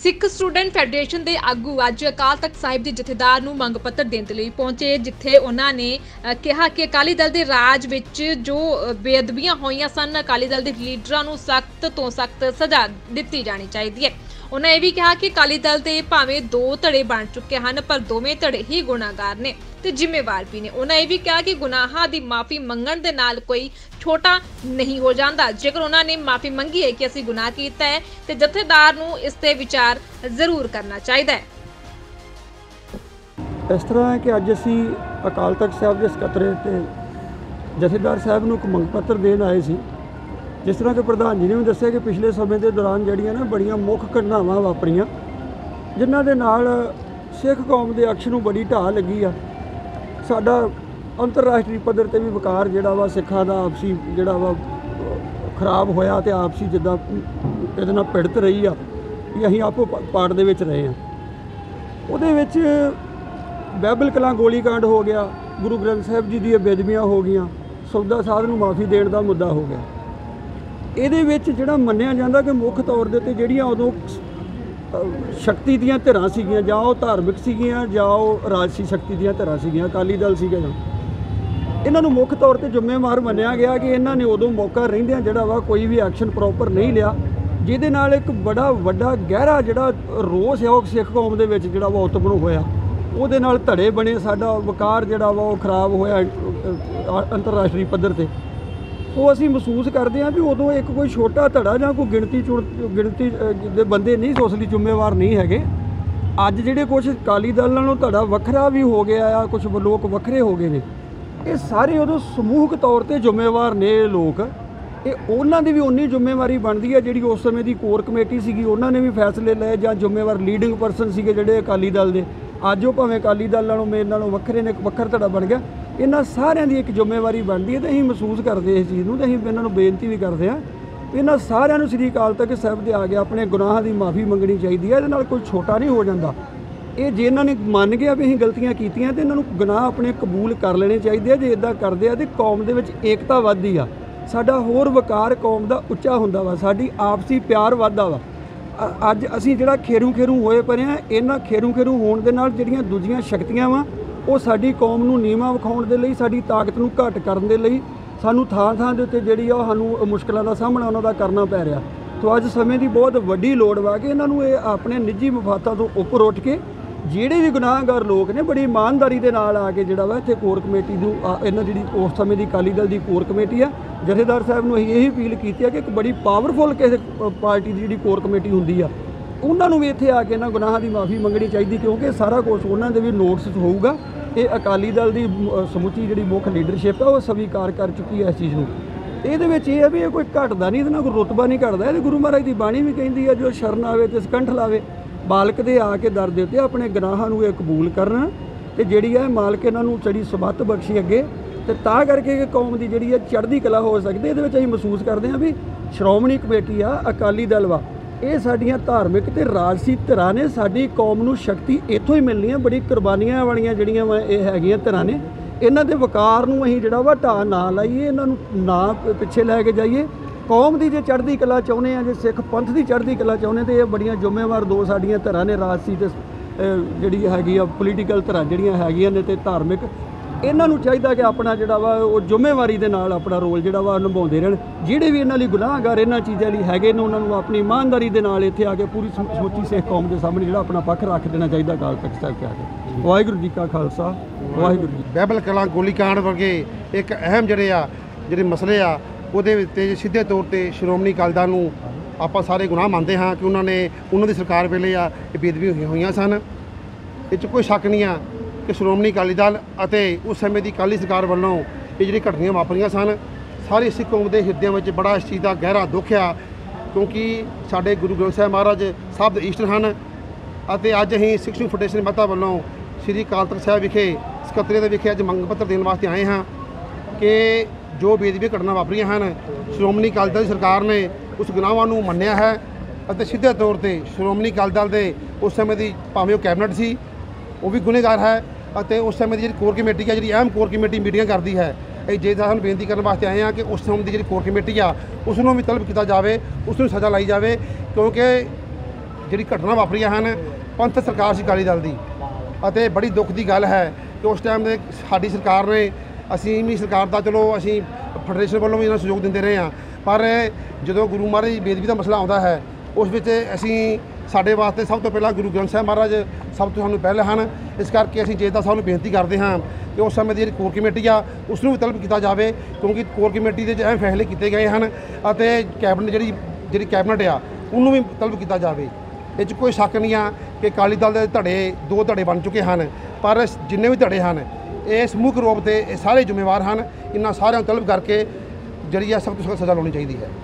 Sikh student federation के आगू अज अकाल तख्त साहिब के जथेदार नूं मंग पत्र देने लई पहुंचे, जिथे उन्होंने कहा कि अकाली दल के राज विच जो बेअदबियां होईयां सन, अकाली दल के लीडरां नूं सख्त तो सख्त सज़ा दित्ती जानी चाहिए है। उन्होंने यह भी कहा कि अकाली दल के भावें दो धड़े बन चुके हैं, पर दोवें धड़े ही गुनाहगार ने ते जिम्मेवार भी ने। उन्होंने यह भी कहा कि गुनाहां दी माफ़ी मंगण दे नाल कोई छोटा नहीं हो जाता। जेकर उन्होंने माफ़ी मंगी है कि असीं गुनाह कीता है तो जथेदार नूं इस ते विचार जरूर करना चाहिए है। इस तरह है कि अज असी अकाल तख्त साहब के सकत्तरे ते जथेदार साहब नूं मंग पत्र देन आए सी। जिस तरह के प्रधान जी ने भी दस्सिया कि पिछले समय के दौरान जड़ियाँ ना बड़ियां मुख घटनावां वापरियां, जिन्हां दे नाल सिख कौम के अक्ष नूं बड़ी ढाह लगी आ। साडा अंतरराष्ट्रीय पद्धर ते भी वकार जिहड़ा वा सिखां दा आपसी जिहड़ा वा खराब होया ते आपसी जिद्दां इहदे नाल पीड़ित रही आ कि असीं आपो पार्ट दे विच रहे हां। उहदे विच बाइबल कलां गोलीकांड हो गया, गुरु ग्रंथ साहिब जी दी बेदबियां हो गईयां, सौदा साध नूं माफ़ी देण दा मुद्दा हो गया। ਇਹਦੇ ਵਿੱਚ ਜਿਹੜਾ ਮੰਨਿਆ ਜਾਂਦਾ ਕਿ ਮੁੱਖ ਤੌਰ ਦੇ 'ਤੇ ਜਿਹੜੀਆਂ ਉਦੋਂ ਸ਼ਕਤੀ ਦੀਆਂ ਧਿਰਾਂ ਸੀਗੀਆਂ, ਜਾਂ ਉਹ ਧਾਰਮਿਕ ਸੀਗੀਆਂ ਜਾਂ ਉਹ ਰਾਜਸੀ ਸ਼ਕਤੀ ਦੀਆਂ ਧਿਰਾਂ ਸੀਗੀਆਂ, ਅਕਾਲੀ ਦਲ ਸੀਗਾ ਜਾਂ ਇਹਨਾਂ ਨੂੰ ਮੁੱਖ ਤੌਰ 'ਤੇ ਜ਼ਿੰਮੇਵਾਰ ਮੰਨਿਆ ਗਿਆ ਕਿ ਇਹਨਾਂ ਨੇ ਉਦੋਂ ਮੌਕਾ ਰਹਿੰਦਿਆਂ ਜਿਹੜਾ ਵਾ ਕੋਈ ਵੀ ਐਕਸ਼ਨ ਪ੍ਰੋਪਰ ਨਹੀਂ ਲਿਆ, ਜਿਹਦੇ ਨਾਲ ਇੱਕ ਬੜਾ ਵੱਡਾ ਗਹਿਰਾ ਜਿਹੜਾ ਰੋਸ ਹੈ ਉਹ ਸਿੱਖ ਕੌਮ ਦੇ ਵਿੱਚ ਜਿਹੜਾ ਵਾ ਉਤਪੰਨ ਹੋਇਆ। ਉਹਦੇ ਨਾਲ ਧੜੇ ਬਣੇ, ਸਾਡਾ ਵਕਾਰ ਜਿਹੜਾ ਵਾ ਉਹ ਖਰਾਬ ਹੋਇਆ ਅੰਤਰਰਾਸ਼ਟਰੀ ਪੱਧਰ 'ਤੇ। ਉਹ ਅਸੀਂ ਮਹਿਸੂਸ ਕਰਦੇ ਹਾਂ ਵੀ ਉਦੋਂ ਇੱਕ ਕੋਈ ਛੋਟਾ ਧੜਾ ਜਾਂ ਕੋਈ ਗਿਣਤੀ ਦੇ ਬੰਦੇ ਨਹੀਂ ਉਸ ਲਈ ਜ਼ਿੰਮੇਵਾਰ ਨਹੀਂ ਹੈਗੇ। ਅੱਜ ਜਿਹੜੇ ਕੁਛ ਅਕਾਲੀ ਦਲ ਨਾਲੋਂ ਧੜਾ ਵੱਖਰਾ ਵੀ ਹੋ ਗਿਆ ਆ, ਕੁਛ ਲੋਕ ਵੱਖਰੇ ਹੋ ਗਏ ਨੇ, ਇਹ ਸਾਰੇ ਉਦੋਂ ਸਮੂਹਕ ਤੌਰ 'ਤੇ ਜ਼ਿੰਮੇਵਾਰ ਨੇ ਇਹ ਲੋਕ। ਇਹ ਉਹਨਾਂ ਦੀ ਵੀ ਉਨੀ ਜ਼ਿੰਮੇਵਾਰੀ ਬਣਦੀ ਹੈ ਜਿਹੜੀ ਉਸ ਸਮੇਂ ਦੀ ਕੋਰ ਕਮੇਟੀ ਸੀਗੀ, ਉਹਨਾਂ ਨੇ ਵੀ ਫੈਸਲੇ ਲਏ, ਜਾਂ ਜ਼ਿੰਮੇਵਾਰ ਲੀਡਿੰਗ ਪਰਸਨ ਸੀਗੇ ਜਿਹੜੇ ਅਕਾਲੀ ਦਲ ਦੇ। ਅੱਜ ਉਹ ਭਾਵੇਂ ਅਕਾਲੀ ਦਲ ਨਾਲੋਂ ਮੇਰੇ ਨਾਲੋਂ ਵੱਖਰੇ ਨੇ, ਇੱਕ ਵੱਖਰਾ ਧੜਾ ਬਣ ਗਿਆ। ਇਹਨਾਂ ਸਾਰਿਆਂ ਦੀ ਇੱਕ ਜ਼ਿੰਮੇਵਾਰੀ ਬਣਦੀ ਹੈ ਤੇ ਅਸੀਂ ਮਹਿਸੂਸ ਕਰਦੇ ਇਸ ਚੀਜ਼ ਨੂੰ, ਤੇ ਅਸੀਂ ਇਹਨਾਂ ਨੂੰ ਬੇਨਤੀ ਵੀ ਕਰਦੇ ਹਾਂ ਵੀ ਇਹਨਾਂ ਸਾਰਿਆਂ ਨੂੰ ਸ੍ਰੀ ਅਕਾਲ ਤਖ਼ਤ ਸਾਹਿਬ ਦੇ ਆ ਕੇ ਆਪਣੇ ਗੁਨਾਹਾਂ ਦੀ ਮਾफ़ੀ ਮੰਗਣੀ ਚਾਹੀਦੀ ਹੈ। ਇਹਦੇ ਨਾਲ ਕੋਈ ਛੋਟਾ ਨਹੀਂ ਹੋ ਜਾਂਦਾ। ਇਹ ਜੇ ਇਹਨਾਂ ਨੇ ਮੰਨ ਗਿਆ ਵੀ ਅਸੀਂ ਗਲਤੀਆਂ ਕੀਤੀਆਂ ਤੇ ਇਹਨਾਂ ਨੂੰ ਗੁਨਾਹ ਆਪਣੇ ਕਬੂਲ ਕਰ ਲੈਣੇ ਚਾਹੀਦੇ ਆ। ਜੇ ਇੱਦਾਂ ਕਰਦੇ ਆ ਤੇ ਕੌਮ ਦੇ ਵਿੱਚ ਏਕਤਾ ਵੱਧਦੀ ਆ, ਸਾਡਾ ਹੋਰ ਵਕਾਰ ਕੌਮ ਦਾ ਉੱਚਾ ਹੁੰਦਾ ਵਾ, ਸਾਡੀ ਆਪਸੀ ਪਿਆਰ ਵੱਧਦਾ ਵਾ। ਅੱਜ ਅਸੀਂ ਜਿਹੜਾ ਖੇਰੂ ਹੋਏ ਪਏ ਹਾਂ, ਇਹਨਾਂ ਖੇਰੂ ਹੋਣ ਦੇ ਨਾਲ ਜਿਹੜੀਆਂ ਦੂਜੀਆਂ ਸ਼ਕਤੀਆਂ ਵਾ ਉਹ ਸਾਡੀ ਕੌਮ ਨੂੰ ਨੀਵਾਂ ਵਿਖਾਉਣ ਦੇ ਲਈ, ਸਾਡੀ ਤਾਕਤ ਨੂੰ ਘੱਟ ਕਰਨ ਦੇ ਲਈ ਸਾਨੂੰ ਥਾਂ ਦੇ ਉੱਤੇ ਜਿਹੜੀ ਆ ਸਾਨੂੰ ਮੁਸ਼ਕਲਾਂ ਦਾ ਸਾਹਮਣਾ ਉਹਨਾਂ ਦਾ ਕਰਨਾ ਪੈ ਰਿਹਾ। ਤੋਂ ਅੱਜ ਸਮੇਂ ਦੀ ਬਹੁਤ ਵੱਡੀ ਲੋੜ ਵਾ ਕਿ ਇਹਨਾਂ ਨੂੰ ਇਹ ਆਪਣੇ ਨਿੱਜੀ ਮਫਾਦਾਂ ਤੋਂ ਉੱਪਰ ਉੱਠ ਕੇ ਜਿਹੜੇ ਵੀ ਗੁਨਾਹਗਾਰ ਲੋਕ ਨੇ ਬੜੀ ਇਮਾਨਦਾਰੀ ਦੇ ਨਾਲ ਆ ਕੇ ਜਿਹੜਾ ਵਾ ਇੱਥੇ ਕੋਰ ਕਮੇਟੀ ਨੂੰ ਇਹਨਾਂ ਜਿਹੜੀ ਉਸ ਸਮੇਂ ਦੀ ਅਕਾਲੀ ਦਲ ਦੀ ਕੋਰ ਕਮੇਟੀ ਆ, ਜਥੇਦਾਰ ਸਾਹਿਬ ਨੂੰ ਅਸੀਂ ਇਹੀ ਅਪੀਲ ਕੀਤੀ ਆ ਕਿ ਇੱਕ ਬੜੀ ਪਾਵਰਫੁਲ ਕਿਸੇ ਪਾਰਟੀ ਦੀ ਜਿਹੜੀ ਕੋਰ ਕਮੇਟੀ ਹੁੰਦੀ ਆ, ਉਹਨਾਂ ਨੂੰ ਵੀ ਇੱਥੇ ਆ ਕੇ ਇਹਨਾਂ ਗੁਨਾਹਾਂ ਦੀ ਮਾफ़ੀ ਮੰਗਣੀ ਚਾਹੀਦੀ, ਕਿਉਂਕਿ ਸਾਰਾ ਕੁਝ ਉਹਨਾਂ ਦੇ ਵੀ ਨੋਟਿਸ ਹੋਊਗਾ। ਇਹ ਅਕਾਲੀ ਦਲ ਦੀ ਸਮੁੱਚੀ ਜਿਹੜੀ ਮੁੱਖ ਲੀਡਰਸ਼ਿਪ ਹੈ ਉਹ ਸਵੀਕਾਰ ਕਰ ਚੁੱਕੀ ਹੈ ਇਸ ਚੀਜ਼ ਨੂੰ। ਇਹਦੇ ਵਿੱਚ ਇਹ ਹੈ ਵੀ ਇਹ ਕੋਈ ਘਟਦਾ ਨਹੀਂ, ਇਹਦੇ ਨਾਲ ਕੋਈ ਰੁਤਬਾ ਨਹੀਂ ਘਟਦਾ। ਇਹ ਗੁਰੂ ਮਹਾਰਾਜ ਦੀ ਬਾਣੀ ਵੀ ਕਹਿੰਦੀ ਹੈ ਜੋ ਸ਼ਰਨ ਆਵੇ ਤੇ ਸਕੰਠ ਲਾਵੇ, ਬਾਲਕ ਦੇ ਆ ਕੇ ਦਰ ਦੇ ਉੱਤੇ ਆਪਣੇ ਗੁਨਾਹਾਂ ਨੂੰ ਇਹ ਕਬੂਲ ਕਰਨ ਤੇ ਜਿਹੜੀ ਹੈ ਮਾਲਕ ਇਹਨਾਂ ਨੂੰ ਚੜੀ ਸਬੱਤ ਬਖਸ਼ੀ ਅੱਗੇ, ਤੇ ਤਾਂ ਕਰਕੇ ਕਿ ਕੌਮ ਦੀ ਜਿਹੜੀ ਹੈ ਚੜ੍ਹਦੀ ਕਲਾ ਹੋ ਸਕਦੀ। ਇਹਦੇ ਵਿੱਚ ਅਸੀਂ ਮਹਿਸੂਸ ਕਰਦੇ ਹਾਂ ਵੀ ਸ਼੍ਰੋਮਣੀ ਕਮੇਟੀ ਆ, ਅਕਾਲੀ ਦਲ ਵਾ, ਇਹ ਸਾਡੀਆਂ ਧਾਰਮਿਕ ਤੇ ਰਾਜਸੀ ਧਿਰਾਂ ਨੇ। ਸਾਡੀ ਕੌਮ ਨੂੰ ਸ਼ਕਤੀ ਇੱਥੋਂ ਹੀ ਮਿਲਣੀ ਹੈ। ਬੜੀ ਕੁਰਬਾਨੀਆਂ ਵਾਲੀਆਂ ਜਿਹੜੀਆਂ ਵਾ ਇਹ ਹੈਗੀਆਂ ਧਿਰਾਂ ਨੇ, ਇਹਨਾਂ ਦੇ ਵਕਾਰ ਨੂੰ ਅਸੀਂ ਜਿਹੜਾ ਵਾ ਢਾਹ ਨਾ ਲਾਈਏ, ਇਹਨਾਂ ਨੂੰ ਨਾ ਪਿੱਛੇ ਲੈ ਕੇ ਜਾਈਏ। ਕੌਮ ਦੀ ਜੇ ਚੜ੍ਹਦੀ ਕਲਾ ਚਾਹੁੰਦੇ ਆ, ਜੇ ਸਿੱਖ ਪੰਥ ਦੀ ਚੜ੍ਹਦੀ ਕਲਾ ਚਾਹੁੰਦੇ ਤੇ ਇਹ ਬੜੀਆਂ ਜ਼ਿੰਮੇਵਾਰ ਦੋ ਸਾਡੀਆਂ ਧਿਰਾਂ ਨੇ, ਰਾਜਸੀ ਤੇ ਜਿਹੜੀ ਹੈਗੀ ਆ ਪੋਲੀਟੀਕਲ ਧਿਰਾਂ ਜਿਹੜੀਆਂ ਹੈਗੀਆਂ ਨੇ ਤੇ ਧਾਰਮਿਕ। ਇਹਨਾਂ ਨੂੰ ਚਾਹੀਦਾ ਕਿ ਆਪਣਾ ਜਿਹੜਾ ਵਾ ਉਹ ਜ਼ਿੰਮੇਵਾਰੀ ਦੇ ਨਾਲ ਆਪਣਾ ਰੋਲ ਜਿਹੜਾ ਵਾ ਨਿਭਾਉਂਦੇ ਰਹਿਣ। ਜਿਹੜੇ ਵੀ ਇਹਨਾਂ ਲਈ ਗੁਨਾਹਗਾਰ ਇਹਨਾਂ ਚੀਜ਼ਾਂ ਲਈ ਹੈਗੇ ਨੇ, ਉਹਨਾਂ ਨੂੰ ਆਪਣੀ ਇਮਾਨਦਾਰੀ ਦੇ ਨਾਲ ਇੱਥੇ ਆ ਕੇ ਪੂਰੀ ਸਮੁੱਚੀ ਸਿੱਖ ਕੌਮ ਦੇ ਸਾਹਮਣੇ ਜਿਹੜਾ ਆਪਣਾ ਪੱਖ ਰੱਖ ਦੇਣਾ ਚਾਹੀਦਾ ਅਕਾਲ ਤਖ਼ਤ ਸਾਹਿਬ ਕੇ ਆ ਕੇ। ਵਾਹਿਗੁਰੂ ਜੀ ਕਾ ਖਾਲਸਾ, ਵਾਹਿਗੁਰੂ ਜੀ। ਬਾਈਬਲ ਕਲਾਂ ਗੋਲੀਕਾਂਡ ਵਰਗੇ ਇੱਕ ਅਹਿਮ ਜਿਹੜੇ ਮਸਲੇ ਆ ਉਹਦੇ ਉੱਤੇ ਸਿੱਧੇ ਤੌਰ 'ਤੇ ਸ਼੍ਰੋਮਣੀ ਅਕਾਲੀ ਦਲ ਨੂੰ ਆਪਾਂ ਸਾਰੇ ਗੁਨਾਹ ਮੰਨਦੇ ਹਾਂ ਕਿ ਉਹਨਾਂ ਦੀ ਸਰਕਾਰ ਵੇਲੇ ਆ ਇਹ ਬੇਅਦਬੀਆਂ ਹੋਈਆਂ ਸਨ। ਇਹ 'ਚ ਕੋਈ ਸ਼ੱਕ ਨਹੀਂ ਆ ਕਿ ਸ਼੍ਰੋਮਣੀ ਅਕਾਲੀ ਦਲ ਅਤੇ ਉਸ ਸਮੇਂ ਦੀ ਅਕਾਲੀ ਸਰਕਾਰ ਵੱਲੋਂ ਇਹ ਜਿਹੜੀ ਘਟਨਾਵਾਂ ਵਾਪਰੀਆਂ ਸਨ, ਸਾਰੀ ਸਿੱਖ ਕੌਮ ਦੇ ਹਿਰਦਿਆਂ ਵਿੱਚ ਬੜਾ ਇਸ ਚੀਜ਼ ਦਾ ਗਹਿਰਾ ਦੁੱਖ ਆ, ਕਿਉਂਕਿ ਸਾਡੇ ਗੁਰੂ ਗ੍ਰੰਥ ਸਾਹਿਬ ਮਹਾਰਾਜ ਸਭ ਦੇ ਈਸ਼ਟ ਹਨ। ਅਤੇ ਅੱਜ ਅਸੀਂ ਸਿੱਖ ਸਟੂਡੈਂਟ ਫੈਡਰੇਸ਼ਨ ਮਹਿਤਾ ਵੱਲੋਂ ਸ੍ਰੀ ਅਕਾਲ ਤਖ਼ਤ ਸਾਹਿਬ ਵਿਖੇ ਸਕੱਤਰੇਤ ਦੇ ਵਿਖੇ ਅੱਜ ਮੰਗ ਪੱਤਰ ਦੇਣ ਵਾਸਤੇ ਆਏ ਹਾਂ ਕਿ ਜੋ ਬੇਅਦਬੀ ਘਟਨਾ ਵਾਪਰੀਆਂ ਹਨ, ਸ਼੍ਰੋਮਣੀ ਅਕਾਲੀ ਦਲ ਦੀ ਸਰਕਾਰ ਨੇ ਉਸ ਗੁਨਾਹਾਂ ਨੂੰ ਮੰਨਿਆ ਹੈ ਅਤੇ ਸਿੱਧੇ ਤੌਰ 'ਤੇ ਸ਼੍ਰੋਮਣੀ ਅਕਾਲੀ ਦਲ ਦੇ ਉਸ ਸਮੇਂ ਦੀ ਭਾਵੇਂ ਉਹ ਕੈਬਨਿਟ ਸੀ ਉਹ ਵੀ ਗੁਨੇਗਾਰ ਹੈ, ਅਤੇ ਉਸ ਸਮੇਂ ਦੀ ਜਿਹੜੀ ਕੋਰ ਕਮੇਟੀ ਹੈ, ਜਿਹੜੀ ਅਹਿਮ ਕੋਰ ਕਮੇਟੀ ਮੀਟਿੰਗਾਂ ਕਰਦੀ ਹੈ, ਇਹ ਜੇ ਸਾਨੂੰ ਬੇਨਤੀ ਕਰਨ ਵਾਸਤੇ ਆਏ ਹਾਂ ਕਿ ਉਸ ਸਮੇਂ ਦੀ ਜਿਹੜੀ ਕੋਰ ਕਮੇਟੀ ਆ ਉਸ ਨੂੰ ਵੀ ਤਲਬ ਕੀਤਾ ਜਾਵੇ, ਉਸ ਨੂੰ ਸਜ਼ਾ ਲਾਈ ਜਾਵੇ, ਕਿਉਂਕਿ ਜਿਹੜੀ ਘਟਨਾ ਵਾਪਰੀਆਂ ਹਨ ਪੰਥ ਸਰਕਾਰ ਸੀ ਅਕਾਲੀ ਦਲ ਦੀ ਅਤੇ ਬੜੀ ਦੁੱਖ ਦੀ ਗੱਲ ਹੈ ਕਿ ਉਸ ਟਾਈਮ ਦੇ ਸਾਡੀ ਸਰਕਾਰ ਨੇ ਅਸੀਂ ਵੀ ਸਰਕਾਰ ਦਾ ਚਲੋ ਅਸੀਂ ਫੈਡਰੇਸ਼ਨ ਵੱਲੋਂ ਵੀ ਇਹਨਾਂ ਨੂੰ ਸਹਿਯੋਗ ਦਿੰਦੇ ਰਹੇ ਹਾਂ ਪਰ ਜਦੋਂ ਗੁਰੂ ਮਹਾਰਾਜ ਦੀ ਬੇਅਦਬੀ ਦਾ ਮਸਲਾ ਆਉਂਦਾ ਹੈ ਉਸ ਵਿੱਚ ਅਸੀਂ ਸਾਡੇ ਵਾਸਤੇ ਸਭ ਤੋਂ ਪਹਿਲਾਂ ਗੁਰੂ ਗ੍ਰੰਥ ਸਾਹਿਬ ਮਹਾਰਾਜ ਸਭ ਤੋਂ ਸਾਨੂੰ ਪਹਿਲੇ ਹਨ। ਇਸ ਕਰਕੇ ਅਸੀਂ ਜਥੇਦਾਰ ਸਾਹਿਬ ਨੂੰ ਬੇਨਤੀ ਕਰਦੇ ਹਾਂ ਕਿ ਉਸ ਸਮੇਂ ਦੀ ਜਿਹੜੀ ਕੋਰ ਕਮੇਟੀ ਆ ਉਸ ਨੂੰ ਵੀ ਤਲਬ ਕੀਤਾ ਜਾਵੇ ਕਿਉਂਕਿ ਕੋਰ ਕਮੇਟੀ ਦੇ ਅਹਿਮ ਫੈਸਲੇ ਕੀਤੇ ਗਏ ਹਨ ਅਤੇ ਕੈਬਨਿਟ ਜਿਹੜੀ ਕੈਬਨਿਟ ਆ ਉਹਨੂੰ ਵੀ ਤਲਬ ਕੀਤਾ ਜਾਵੇ। ਇਹ 'ਚ ਕੋਈ ਸ਼ੱਕ ਨਹੀਂ ਆ ਕਿ ਅਕਾਲੀ ਦਲ ਦੇ ਧੜੇ ਦੋ ਧੜੇ ਬਣ ਚੁੱਕੇ ਹਨ ਪਰ ਜਿੰਨੇ ਵੀ ਧੜੇ ਹਨ ਇਹ ਸਮੂਹਿਕ ਰੂਪ ਤੇ ਇਹ ਸਾਰੇ ਜ਼ਿੰਮੇਵਾਰ ਹਨ। ਇਹਨਾਂ ਸਾਰਿਆਂ ਨੂੰ ਤਲਬ ਕਰਕੇ ਜਿਹੜੀ ਆ ਸਖਤ ਤੋਂ ਸਖਤ ਸਜ਼ਾ ਲਾਉਣੀ ਚਾਹੀਦੀ ਹੈ।